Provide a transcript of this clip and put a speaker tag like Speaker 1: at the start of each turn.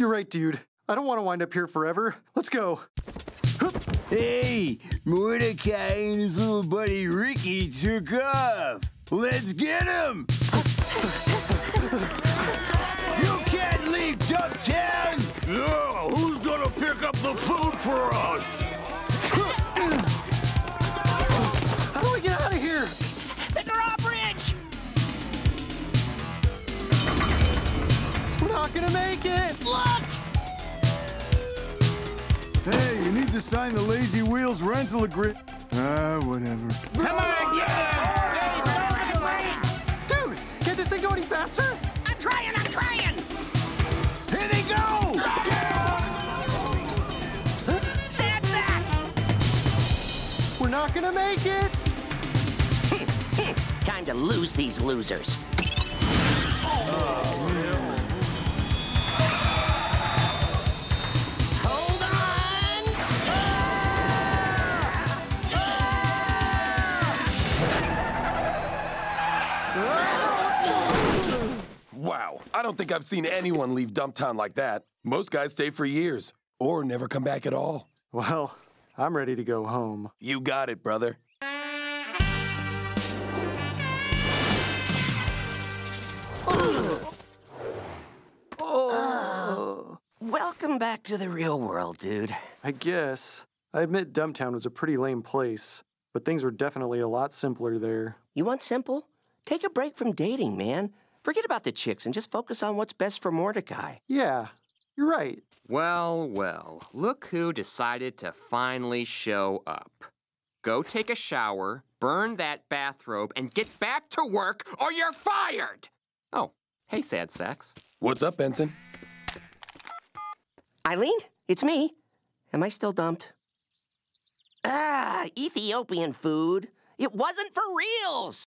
Speaker 1: You're right, dude. I don't want to wind up here forever. Let's go.
Speaker 2: Hey, Mordecai and his little buddy Ricky took off. Let's get him! You can't leave Dumptown!
Speaker 3: Yeah, who's gonna pick up the food for us?
Speaker 1: How do we get out of here?
Speaker 4: The drawbridge!
Speaker 1: We're not gonna make it.
Speaker 4: Look!
Speaker 2: Hey, you need to sign the Lazy Wheels rental agreement. Whatever.
Speaker 4: Come on, yeah!
Speaker 1: Dude, can't this thing go any faster?
Speaker 4: I'm trying!
Speaker 2: Here they go!
Speaker 4: Sad sacks!
Speaker 1: We're not gonna make it.
Speaker 4: Time to lose these losers. Hold on!
Speaker 5: Wow, I don't think I've seen anyone leave Dumptown like that. Most guys stay for years, or never come back at all.
Speaker 1: Well, I'm ready to go home.
Speaker 5: You got it, brother.
Speaker 4: Welcome back to the real world, dude.
Speaker 1: I guess. I admit Dumptown was a pretty lame place, but things were definitely a lot simpler there.
Speaker 4: You want simple? Take a break from dating, man. Forget about the chicks and just focus on what's best for Mordecai.
Speaker 1: Yeah, you're right.
Speaker 6: Well, well, look who decided to finally show up. Go take a shower, burn that bathrobe, and get back to work, or you're fired! Oh, hey, sad sacks.
Speaker 5: What's up, Benson?
Speaker 4: Eileen, it's me. Am I still dumped? Ah, Ethiopian food. It wasn't for reals.